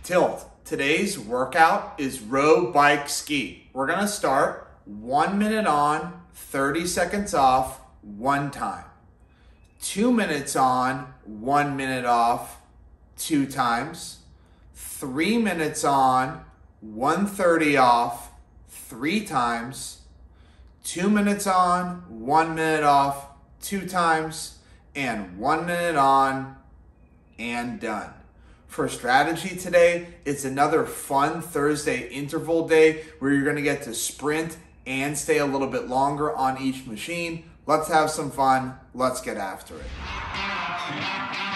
Tilt. Today's workout is row, bike, ski. We're gonna start 1 minute on, 30 seconds off, one time. 2 minutes on, 1 minute off, two times. 3 minutes on, 1:30 off, three times. 2 minutes on, 1 minute off, two times. And 1 minute on, and done. For strategy today, it's another fun Thursday interval day where you're gonna get to sprint and stay a little bit longer on each machine. Let's have some fun. Let's get after it.